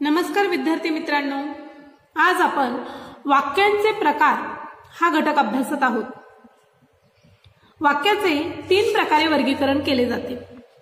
नमस्कार विद्यार्थी मित्रांनो, आज आपण वाक्यांचे प्रकार हा घटक अभ्यासत आहोत। वाक्याचे 3 प्रकारे वर्गीकरण केले जाते।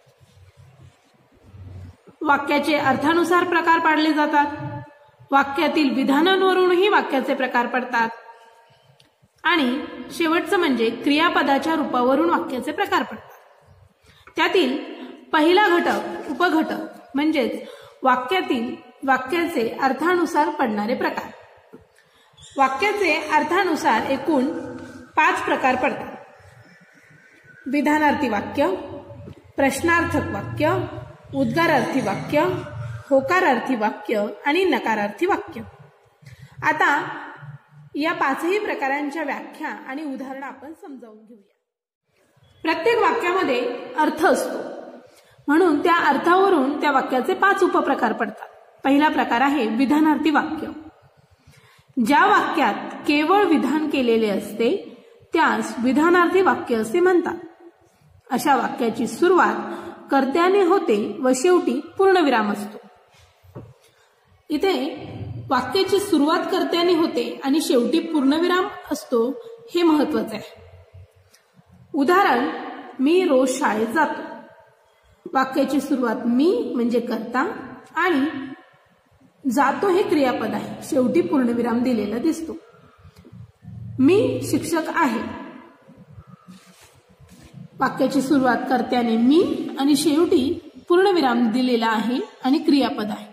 वाक्याचे अर्थानुसार प्रकार पाडले जातात, वाक्यातील विधानांवरूनही वाक्याचे प्रकार पडतात आणि शेवटचं म्हणजे क्रियापदाच्या रूपावरून वाक्याचे प्रकार पडतात। त्यातील पहिला घटक उपघटक म्हणजेच वाक्याचे अर्थानुसार पडणारे प्रकार। वाक्याचे अर्थानुसार एकूण 5 प्रकार पडतात। विधानार्थी वाक्य, प्रश्नार्थक वाक्य, उद्गारार्थी वाक्य, होकारार्थी वाक्य आणि नकारार्थी वाक्य। आता या 5ही प्रकारांच्या व्याख्या आणि उदाहरण आपण समजावून घेऊया। प्रत्येक वाक्यामध्ये अर्थ असतो, म्हणून त्या अर्थावरून त्या वाक्याचे 5 उपप्रकार पडतात। पहिला प्रकार आहे विधानार्थी वाक्य। ज्या वाक्यात केवळ विधान केलेले असते त्यास विधानार्थी वाक्य असे म्हणतात। अशा वाक्याची सुरुवात कर्त्याने होते व शेवटी पूर्णविराम असतो। इथे वाक्याची सुरुवात कर्त्याने होते आणि शेवटी पूर्णविराम असतो हे महत्त्वाचे आहे। उदाहरण, मी रोज शाळेत जातो। वाक्याची सुरुवात मी म्हणजे कर्ता आणि जातो हे क्रियापद आहे, शेवटी पूर्णविराम दिलेला दिसतो। मी शिक्षक आहे। वाक्याची सुरुवात कर्त्याने मी आणि शेवटी पूर्णविराम दिलेला आहे आणि क्रियापद आहे।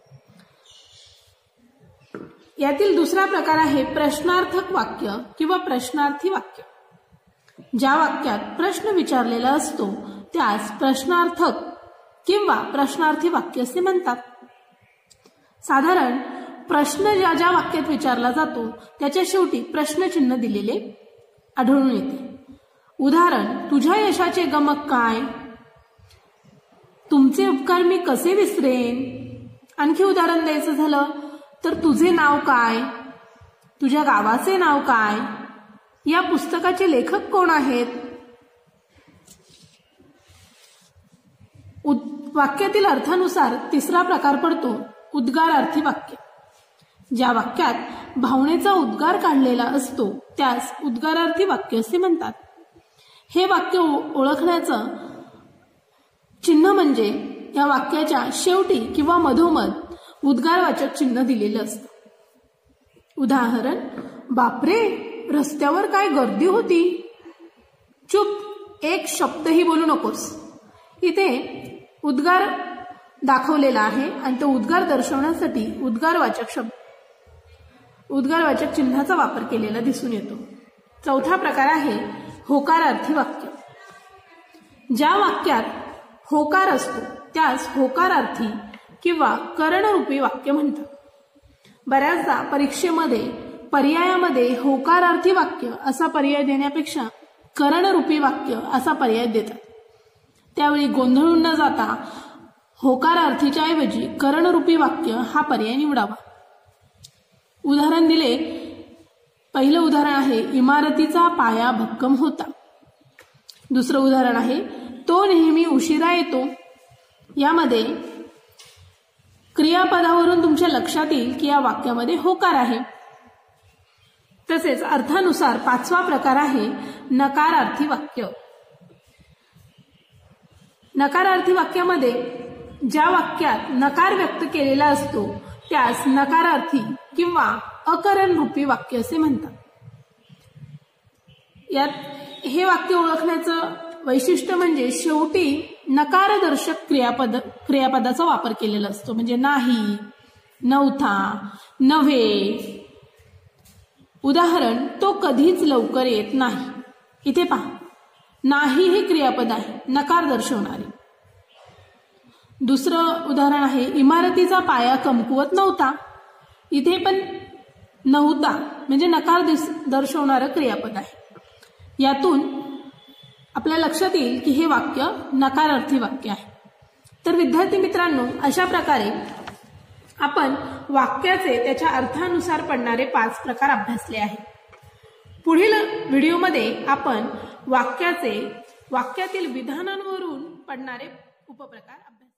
यातील दुसरा प्रकार आहे प्रश्नार्थक वाक्य किंवा प्रश्नार्थी वाक्य। ज्या वाक्यात प्रश्न विचारलेला असतो त्यास प्रश्नार्थक किंवा प्रश्नार्थी वाक्य असे म्हणतात। साधारण प्रश्न ज्या वाक्यात विचारला जातो त्याच्या शेवटी प्रश्नचिन्ह दिलेले आढळून येते। उदाहरण, तुझ्या यशाचे गमक काय? तुमचे उपकार मी कसे विसरेन? आणखी उदाहरण द्यायचं झालं तर तुझे नाव काय? तुझ्या गावाचे नाव काय? या पुस्तकाचे लेखक कोण आहेत? वाक्यातील अर्थानुसार तिसरा प्रकार पडतो उद्गारार्थी वाक्य। ज्या वाक्यात भावनेचा उद्गार काढलेला असतो त्यास उद्गारार्थी वाक्य असे म्हणतात। हे वाक्य ओळखण्याचं चिन्ह म्हणजे या वाक्याच्या शेवटी किंवा मधोमध उद्गारवाचक चिन्ह दिलेलं असतं। उदाहरण, बापरे, रस्त्यावर काय गर्दी होती। चुप, एक शब्दही बोलू नकोस। इथे उद्गार दाखवलेला आहे आणि तो उद्गार दर्शवण्यासाठी उद्गारवाचक चिन्हाचा वापर केलेला दिसून येतो। चौथा प्रकार आहे होकारार्थी वाक्य। ज्या वाक्यात होकार असतो त्यास होकारार्थी किंवा करणरूपी वाक्य म्हणतात। बऱ्याचदा परीक्षेमध्ये पर्यायामध्ये होकारार्थी वाक्य असा पर्याय देण्यापेक्षा करणरूपी वाक्य असा पर्याय देतात। त्यावेळी गोंधळून न जाता होकारार्थीच्या ऐवजी करणरूपी वाक्य हा पर्याय निवडावा। उदाहरण दिले, पहिलं उदाहरण आहे इमारतीचा पाया भक्कम होता। दुसरं उदाहरण आहे तो नेहमी उशिरा येतो। यामध्ये क्रियापदावरून तुमच्या लक्षात येईल की या वाक्यामध्ये होकार आहे। तसेच अर्थानुसार 5वा प्रकार आहे नकारार्थी वाक्य। नकारार्थी वाक्यामध्ये ज्या वाक्यात नकार व्यक्त केलेला असतो त्यास नकारार्थी किंवा अकरणरूपी वाक्य असे म्हणतात। यात हे वाक्य ओळखण्याचं वैशिष्ट्य म्हणजे शेवटी नकारदर्शक क्रियापदाचा वापर केलेला असतो, म्हणजे नाही, नव्हता, नव्हे। उदाहरण, तो कधीच लवकर येत नाही। इथे पहा, नाही हे क्रियापद आहे, नकार दर्शवणारे। दुसरं उदाहरण आहे इमारतीचा पाया कमकुवत नव्हता। इथे पण नव्हता म्हणजे नकार दर्शवणारं क्रियापद आहे। यातून आपल्या लक्षात येईल की हे वाक्य नकारार्थी वाक्य आहे। तर विद्यार्थी मित्रांनो, अशा प्रकारे आपण वाक्याचे त्याच्या अर्थानुसार पडणारे 5 प्रकार अभ्यासले आहेत। पुढील व्हिडिओमध्ये आपण वाक्यातील विधानांवरून पडणारे उपप्रकार अभ्यास